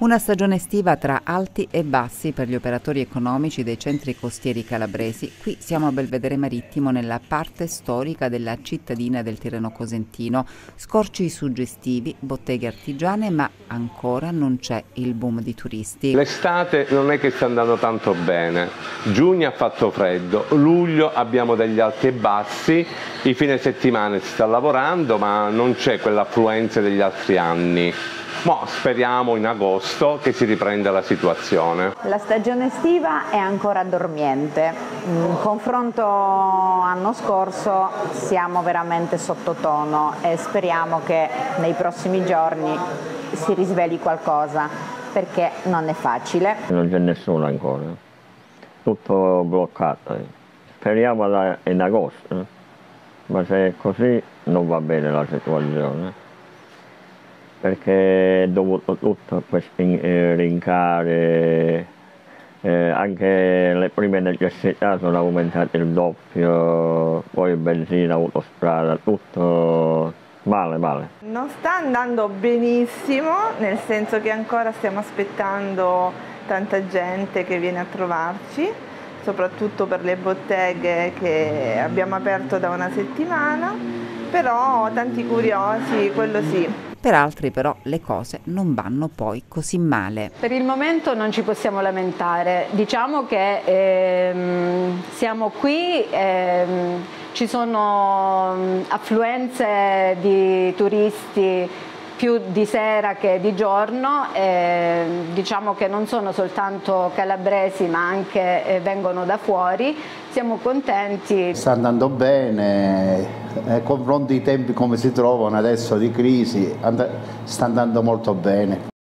Una stagione estiva tra alti e bassi per gli operatori economici dei centri costieri calabresi. Qui siamo a Belvedere Marittimo, nella parte storica della cittadina del Tirreno Cosentino. Scorci suggestivi, botteghe artigiane, ma ancora non c'è il boom di turisti. L'estate non è che sta andando tanto bene. Giugno ha fatto freddo, luglio abbiamo degli alti e bassi, i fine settimana si sta lavorando, ma non c'è quell'affluenza degli altri anni. Speriamo in agosto che si riprenda la situazione. La stagione estiva è ancora dormiente. In confronto all'anno scorso siamo veramente sottotono e speriamo che nei prossimi giorni si risvegli qualcosa, perché non è facile. Non c'è nessuno ancora, tutto bloccato. Speriamo in agosto, ma se è così non va bene la situazione. Perché è dovuto tutto a questi rincari, anche le prime necessità sono aumentate il doppio, poi benzina, autostrada, tutto male. Non sta andando benissimo, nel senso che ancora stiamo aspettando tanta gente che viene a trovarci, soprattutto per le botteghe che abbiamo aperto da una settimana, però tanti curiosi, quello sì. Per altri però le cose non vanno poi così male. Per il momento non ci possiamo lamentare, diciamo che siamo qui, ci sono affluenze di turisti più di sera che di giorno, diciamo che non sono soltanto calabresi ma anche vengono da fuori, siamo contenti. Sta andando bene, confronti i tempi come si trovano adesso di crisi, sta andando molto bene.